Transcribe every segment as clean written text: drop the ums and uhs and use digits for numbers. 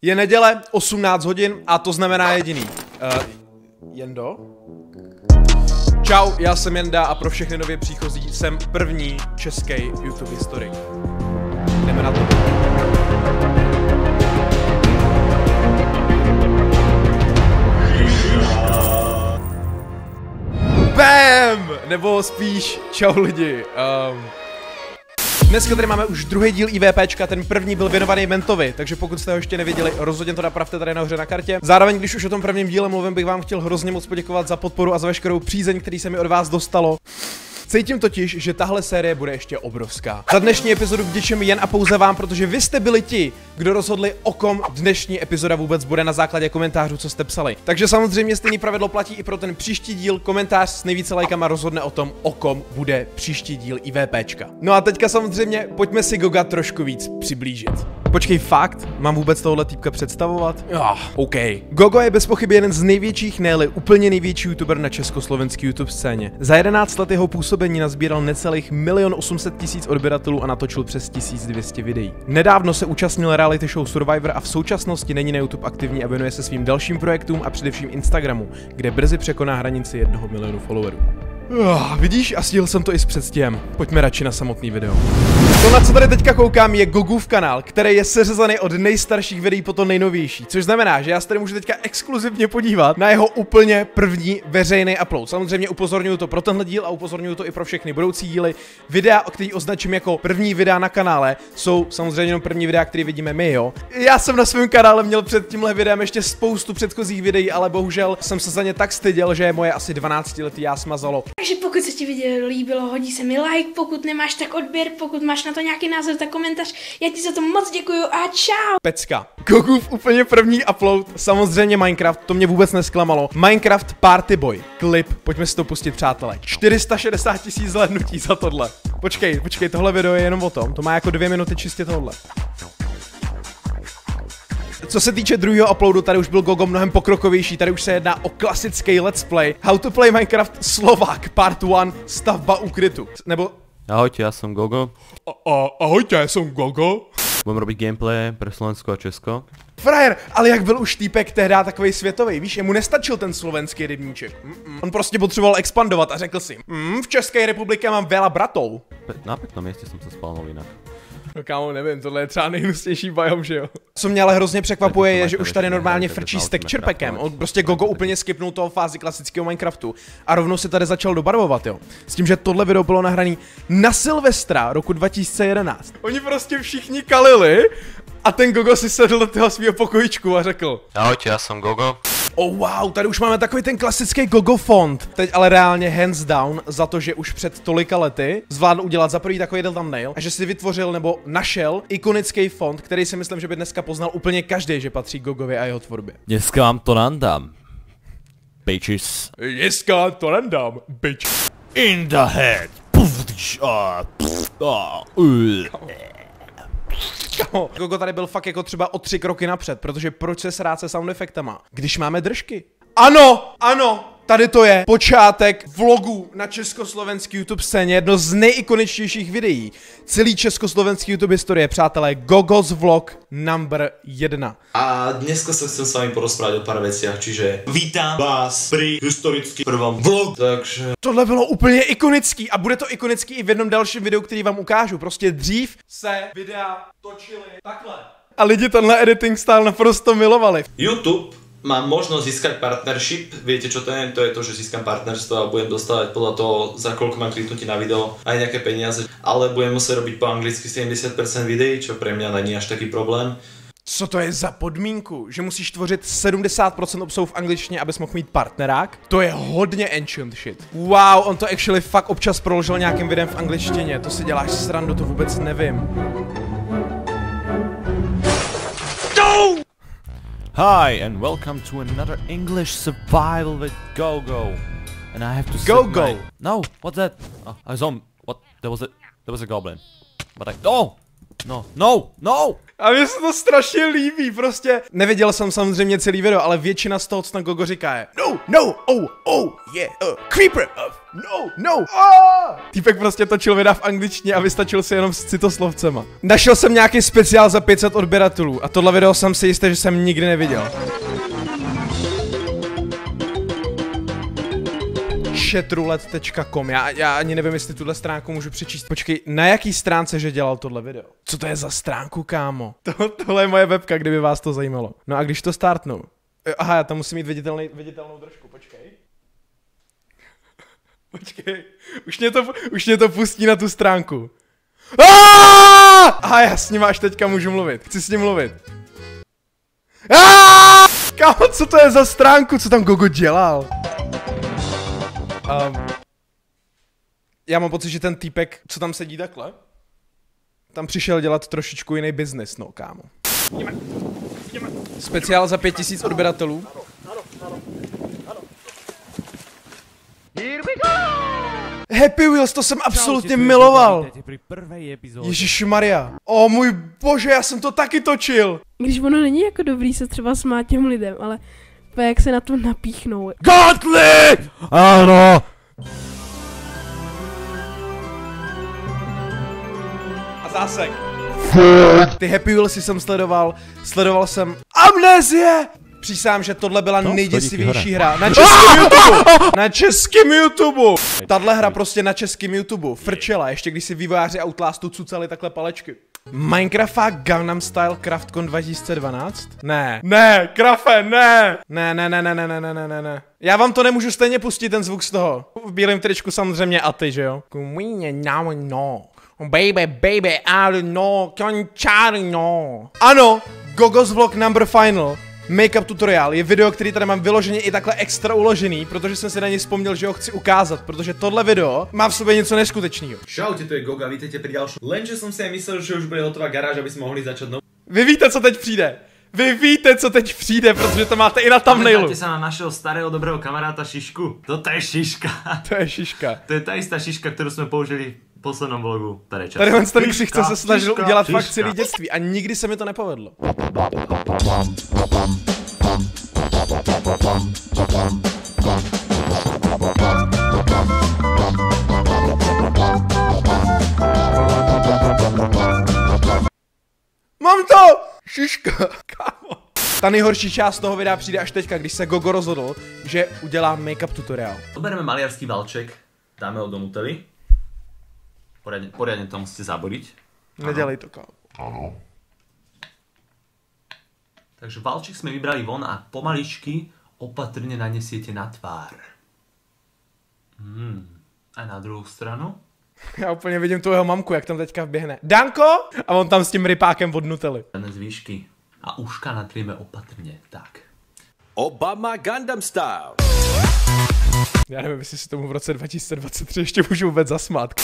Je neděle, 18 hodin a to znamená jediný. Jendo? Čau, já jsem Jenda a pro všechny nově příchozí jsem první český YouTube historik. Jdeme na to. BAM! Nebo spíš čau lidi. Dneska tady máme už druhý díl IVPčka, ten první byl věnovaný Mentovi, takže pokud jste ho ještě neviděli, rozhodně to napravte tady nahoře na kartě. Zároveň, když už o tom prvním díle mluvím, bych vám chtěl hrozně moc poděkovat za podporu a za veškerou přízeň, který se mi od vás dostalo. Cítím totiž, že tahle série bude ještě obrovská. Za dnešní epizodu vděčím jen a pouze vám, protože vy jste byli ti, kdo rozhodli, o kom dnešní epizoda vůbec bude na základě komentářů, co jste psali. Takže samozřejmě stejný pravidlo platí i pro ten příští díl. Komentář s nejvíce lajkama rozhodne o tom, o kom bude příští díl IVPčka. No a teďka samozřejmě pojďme si Goga trošku víc přiblížit. Počkej, fakt? Mám vůbec tohle týpka představovat? OK. Gogo je bez pochyby jeden z největších, ne-li úplně největší youtuber na československé YouTube scéně. Za 11 let jeho působení nazbíral necelých 1 800 000 odběratelů a natočil přes 1200 videí. Nedávno se účastnil reality show Survivor a v současnosti není na YouTube aktivní a věnuje se svým dalším projektům a především Instagramu, kde brzy překoná hranici 1 milionu followerů. Vidíš, a stihl jsem to i s předstihem. Pojďme radši na samotný video. To, na co tady teďka koukám, je Gogův kanál, který je seřazaný od nejstarších videí po to nejnovější. Což znamená, že já se tady můžu teďka exkluzivně podívat na jeho úplně první veřejný upload. Samozřejmě upozorňuju to pro tenhle díl a upozorňuju to i pro všechny budoucí díly. Videa, který označím jako první videa na kanále, jsou samozřejmě jenom první videa, které vidíme my, jo. Já jsem na svém kanále měl před tímhle videem ještě spoustu předchozích videí, ale bohužel jsem se za ně tak styděl, že moje asi 12letý já smazalo. Takže pokud se ti video líbilo, hodí se mi like, pokud nemáš, tak odběr, pokud máš na to nějaký názor, tak komentář. Já ti za to moc děkuju a čau. Pecka. Gogův úplně první upload, samozřejmě Minecraft, to mě vůbec nesklamalo. Minecraft Party Boy, klip, pojďme si to pustit, přátelé. 460 000 zhlédnutí za tohle. Počkej, tohle video je jenom o tom, to má jako 2 minuty čistě tohle. Co se týče druhého uploadu, tady už byl Gogo mnohem pokrokovější, tady už se jedná o klasický let's play. How to play Minecraft Slovák Part 1, stavba úkrytu. Nebo... Ahojte, ja som Gogo. Ahojte, já jsem Gogo. Budem robiť gameplay pre Slovensko a Česko. Frajer, ale jak byl už týpek tehdy takovej světový, víš, jemu nestačil ten slovenský rybníček. On prostě potřeboval expandovat a řekl si, v České republice mám veľa bratov. Na peknom mieste som sa spálnul inak. No kámo, nevím, tohle je třeba nejhnusnější biom, že jo? Co mě ale hrozně překvapuje je, že už tady normálně frčí s texture-packem. On prostě Gogo úplně skipnul toho fázi klasického Minecraftu a rovnou se tady začal dobarvovat, jo. S tím, že tohle video bylo nahrané na Silvestra roku 2011. Oni prostě všichni kalili a ten Gogo si sedl do toho svého pokojičku a řekl: Ahojte, ja som Gogo. Oh wow, tady už máme takový ten klasický Gogo font. Teď ale reálně hands down za to, že už před tolika lety zvládl udělat za první takový thumbnail a že si vytvořil nebo našel ikonický font, který si myslím, že by dneska poznal úplně každý, že patří Gogovi a jeho tvorbě. Dneska vám to nandám. Bitches. Dneska to nandám, bitch. In the head. Gogo tady byl fakt jako třeba o 3 kroky napřed, protože proč se srát se sound efektama, když máme držky? Ano, tady to je počátek vlogu na československý YouTube scéně, jedno z nejikoničtějších videí celý československý YouTube historie, přátelé, Gogo's vlog number 1. A dneska sa chcem s vami porozprávať o pár veciach, čiže vítam vás pri historicky prvom vlogu, takže... Tohle bylo úplně ikonický a bude to ikonický i v jednom dalším videu, který vám ukážu. Prostě dřív se videa točily takhle. A lidi tenhle editing style naprosto milovali. YouTube má možnosť získať partnership, viete čo to je? To je to, že získam partnerstvo a budem dostávať podľa toho, za koľko mám kliknutí na video, aj nejaké peniaze, ale budem musieť robiť po anglicky 70% videí, čo pre mňa není až taký problém. Co to je za podmínku? Že musíš tvořit 70% obsahu v angličtině, abys mohl mít partnerák? To je hodně ancient shit. Wow, on to actually fakt občas proložil nějakým videem v angličtině, to si děláš srandu, to vůbec nevím. No! Hi and welcome to another English survival with Gogo. And I have to Gogo. No, what's that? Oh, I saw him. What? There was a goblin. But I... No! A mně se to strašně líbí, prostě. Neviděl jsem samozřejmě celý video, ale většina z toho, co tam Gogo říká je: No, oh, yeah, creeper, No. Týpek prostě točil videa v angličtině a vystačil se jenom s citoslovcema. Našel jsem nějaký speciál za 500 odběratelů a tohle video jsem si jistý, že jsem nikdy neviděl. chatroulette.com. Já ani nevím, jestli tuhle stránku můžu přečíst. Počkej, na jaký stránce, že dělal tohle video? Co to je za stránku, kámo? Tohle je moje webka, kdyby vás to zajímalo. No a když to startnu. Aha, já tam musím mít viditelnou držku, počkej. Počkej, už mě to pustí na tu stránku. Aha, já s ním až teďka můžu mluvit. Chci s ním mluvit. Kámo, co to je za stránku? Co tam Gogo dělal? Já mám pocit, že ten týpek, co tam sedí takhle, tam přišel dělat trošičku jiný biznis, no kámo. Speciál za 5000 odběratelů. Happy Wheels, to jsem absolutně miloval. Ježišmarja. O můj bože, já jsem to taky točil. Když ono není jako dobrý se třeba smát těm lidem, ale jak se na to napíchnou. Godly! Ano! A zásek. Ty Happy Wheelsy jsem sledoval jsem Amnézie! Přísám, že tohle byla nejděsivější hra na českém YouTube. Na českém YouTube. Tahle hra prostě na českém YouTube frčela, ještě když si vývojáři Outlastu cucali takhle palečky. Minecraft Gangnam Style Craftcon 2012? Ne, Krafe, ne. Ne. Já vám to nemůžu stejně pustit, ten zvuk z toho. V bílém tričku samozřejmě a ty, že jo? No. Baby, no, no. Ano, Gogo's Vlog Number Final. Makeup tutoriál je video, který tady mám vyloženě i takhle extra uložený, protože jsem si na něj vzpomněl, že ho chci ukázat, protože tohle video má v sobě něco neskutečného. Čaute, to je Gogo a vítejte pri ďalšom. Lenže som si aj myslel, že už bude hotová garáž, aby sme mohli začať novú. Vy víte, co teď přijde. Vy víte, co teď přijde, protože to máte i na thumbnailu. Pamätáte sa na našeho starého dobrého kamaráta Šišku? Toto je Šiška. To je Šiška. To je tá istá Šiška, ktorú sme použili v poslednom vlogu. Tady ten ksicht se snažil udělat fakt celý dětství a nikdy se mi to nepovedlo. Mám to! Šiška, kámo. Ta nejhorší část toho videa přijde až teďka, když se Gogo rozhodl, že udělá make-up tutoriál. Zobereme maliarský valček, dáme ho do mutely. Poriadne to musíte zaboriť. Nedělej to, kámo. Áno. Takže valček sme vybrali von a pomaličky opatrne nanesiete na tvár. A na druhou stranu? Já úplně vidím tu jeho mamku, jak tam teďka vběhne. Danko! A on tam s tím rypákem od Nutelly. Z výšky. A uška natrieme opatrně, tak. Obama Gangnam Style. Já nevím, jestli si tomu v roce 2023 ještě můžu vůbec zasmát.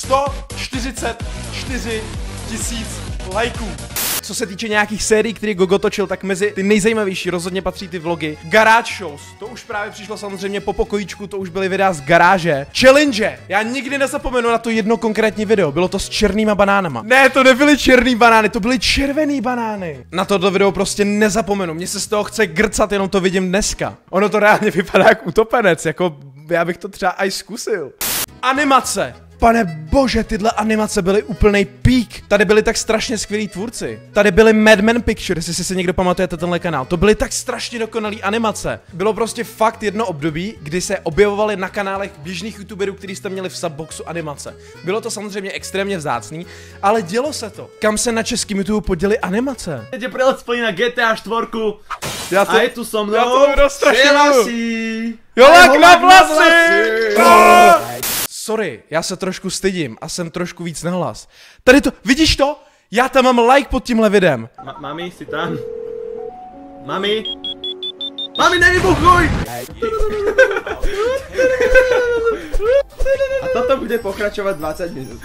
144 000 lajků. Co se týče nějakých sérií, které Gogo točil, tak mezi ty nejzajímavější rozhodně patří ty vlogy. Garage shows, to už právě přišlo samozřejmě po pokojíčku, to už byly videa z garáže. Challenge, já nikdy nezapomenu na to jedno konkrétní video, bylo to s černýma banánama. Ne, to nebyly černý banány, to byly červený banány. Na tohle video prostě nezapomenu, mně se z toho chce grcat, jenom to vidím dneska. Ono to reálně vypadá jak utopenec, jako já bych to třeba aj zkusil. Animace. Pane bože, tyhle animace byly úplnej pík. Tady byli tak strašně skvělí tvůrci. Tady byly Madman Pictures, jestli si někdo pamatujete tenhle kanál. To byly tak strašně dokonalý animace. Bylo prostě fakt jedno období, kdy se objevovaly na kanálech běžných youtuberů, kteří jste měli v subboxu animace. Bylo to samozřejmě extrémně vzácný, ale dělo se to. Kam se na českém YouTube poděly animace? Jdete pre let's play na GTA 4. A je tu so mnou. Já to budu strašně Šelasi. Jolák na vlasy! Sorry, já se trošku stydím a jsem trošku víc nahlas. Tady to, vidíš to? Já tam mám like pod tímhle videem. Mami, si tam? Mami? Mami, nevybuchuj! A toto bude pokračovať 20 minút.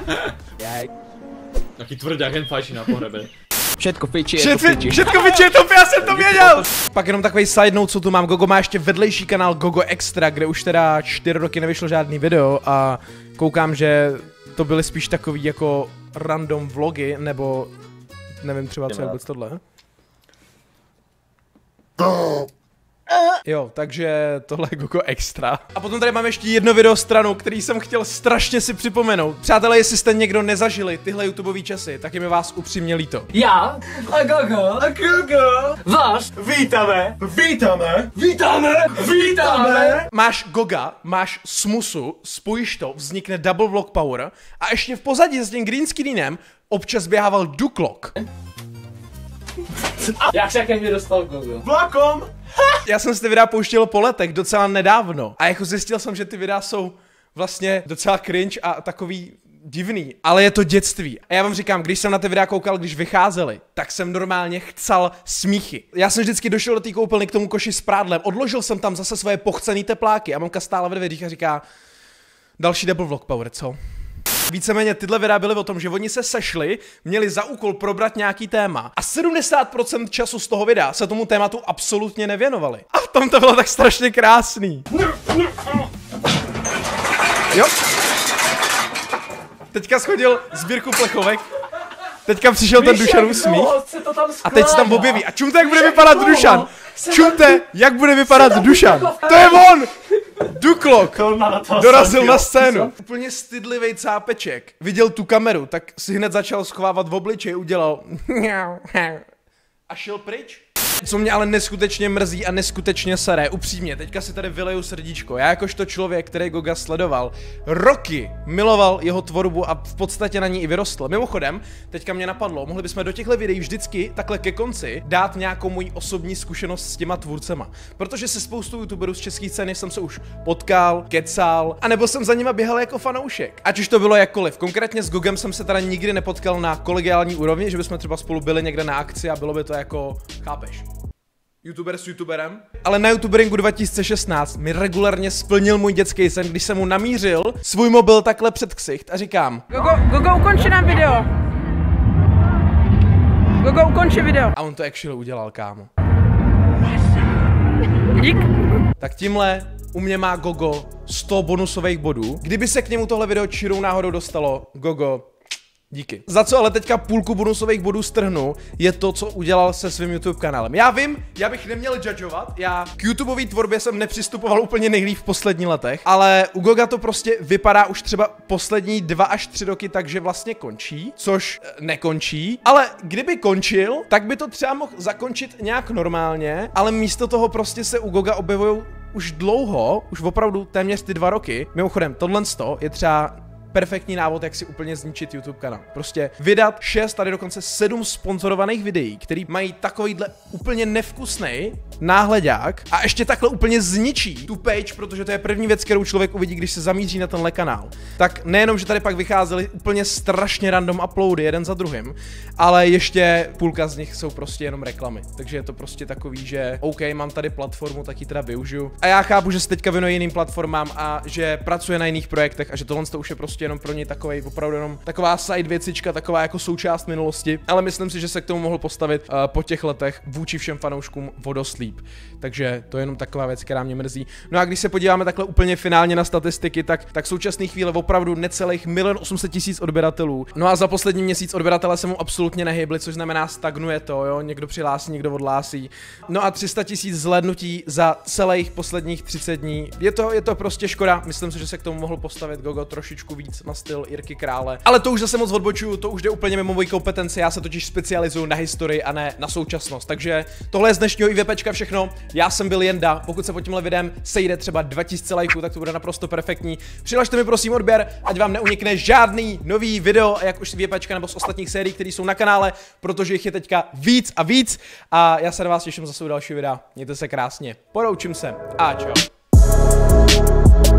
Taký tvrdák jen fajší na pohrebe. Všetko fiči, Všetko fiči, já jsem to věděl! Pak jenom takový side note, co tu mám, Gogo má ještě vedlejší kanál Gogo Extra, kde už teda 4 roky nevyšlo žádný video a koukám, že to byly spíš takový jako random vlogy, nebo nevím třeba co je vůbec tohle. Jo, takže tohle je Gogo extra. A potom tady máme ještě jedno video stranu, který jsem chtěl strašně si připomenout. Přátelé, jestli jste někdo nezažili tyhle YouTubeové časy, tak je mi vás upřímně líto. Já a Gogo vás vítáme. Máš Goga, máš Smusu, spojíš to, vznikne double block power a ještě v pozadí s tím green screenem občas běhával Duklok. Jak se ke mně dostal Gogo? Vlakom! Já jsem si ty videa pouštěl po letech docela nedávno a jako zjistil jsem, že ty videa jsou vlastně docela cringe a takový divný, ale je to dětství. A já vám říkám, když jsem na ty videa koukal, když vycházely, tak jsem normálně chcal smíchy. Já jsem vždycky došel do té koupelny k tomu koši s prádlem, odložil jsem tam zase svoje pochcený tepláky a mamka stála ve dveřích a říká, další double block power, co? Víceméně tyhle videa byly o tom, že oni se sešli, měli za úkol probrat nějaký téma a 70% času z toho videa se tomu tématu absolutně nevěnovali. A v tom to bylo tak strašně krásný. Jo. Teďka schodil sbírku plechovek. Teďka přišel ten Dušanův smích. A teď se tam objeví. A čumte, jak bude vypadat Dušan. Čumte, jak bude vypadat Dušan. To je on! Duklok dorazil na scénu. Úplně stydlivej cápeček. Viděl tu kameru, tak si hned začal schovávat v obličeji, udělal a šel pryč. Co mě ale neskutečně mrzí a neskutečně sere, upřímně, teďka si tady vyleju srdíčko. Já jakožto člověk, který Goga sledoval, roky miloval jeho tvorbu a v podstatě na ní i vyrostl. Mimochodem, teďka mě napadlo, mohli bychom do těchto videí vždycky takhle ke konci dát nějakou můj osobní zkušenost s těma tvůrcema. Protože se spoustou youtuberů z české scény jsem se už potkal, kecal, anebo jsem za nima běhal jako fanoušek. Ať už to bylo jakkoliv. Konkrétně s Gogem jsem se teda nikdy nepotkal na kolegiální úrovni, že bychom třeba spolu byli někde na akci a bylo by to jako, chápeš? YouTuber s YouTuberem. Ale na YouTuberingu 2016 mi regulárně splnil můj dětský sen, když jsem mu namířil svůj mobil takhle před ksicht a říkám Gogo, ukonči nám video. Gogo, ukonči video. A on to actually udělal, kámo. Dík. Tak tímhle u mě má Gogo 100 bonusových bodů. Kdyby se k němu tohle video čirou náhodou dostalo, Gogo, díky. Za co ale teďka půlku bonusových bodů strhnu, je to, co udělal se svým YouTube kanálem. Já vím, já bych neměl judgeovat, já k YouTubeové tvorbě jsem nepřistupoval úplně nejlíp v posledních letech, ale u Goga to prostě vypadá už třeba poslední 2 až 3 roky tak, že vlastně končí, což nekončí, ale kdyby končil, tak by to třeba mohl zakončit nějak normálně, ale místo toho prostě se u Goga objevují už dlouho, už opravdu téměř ty 2 roky. Mimochodem, tohle je třeba perfektní návod, jak si úplně zničit YouTube kanál. Prostě vydat 6, tady dokonce 7 sponzorovaných videí, který mají takovýhle úplně nevkusnej náhledák a ještě takhle úplně zničí tu page, protože to je první věc, kterou člověk uvidí, když se zamíří na tenhle kanál. Tak nejenom, že tady pak vycházely úplně strašně random uploady jeden za druhým, ale ještě půlka z nich jsou prostě jenom reklamy. Takže je to prostě takový, že OK, mám tady platformu, tak ji teda využiju. A já chápu, že se teďka věnuje jiným platformám a že pracuje na jiných projektech a že tohle to už je prostě jenom pro něj takovej, opravdu jenom taková side věcička, taková jako součást minulosti, ale myslím si, že se k tomu mohl postavit po těch letech vůči všem fanouškům vodoslíp. Takže to je jenom taková věc, která mě mrzí. No a když se podíváme takhle úplně finálně na statistiky, tak v současné chvíli opravdu necelých 1 800 000 odběratelů. No a za poslední měsíc odběratele se mu absolutně nehybli, což znamená stagnuje to, jo, někdo přihlásí, někdo odhlásí. No a 300 000 zhlédnutí za celých posledních 30 dní. Je to prostě škoda. Myslím si, že se k tomu mohl postavit Gogo trošičku víc na styl Jirky Krále. Ale to už zase moc odbočuju, to už jde úplně mimo moji kompetenci, já se totiž specializuju na historii a ne na současnost. Takže tohle je z dnešního IVPčka všechno. Já jsem byl Jenda, pokud se pod tímhle videem sejde třeba 2000 lajků, tak to bude naprosto perfektní. Přihlašte mi prosím odběr, ať vám neunikne žádný nový video, jak už z IVPčka nebo z ostatních sérií, které jsou na kanále, protože jich je teďka víc a víc. A já se na vás těším zase u dalšího videa. Mějte se krásně, poroučím se a čau.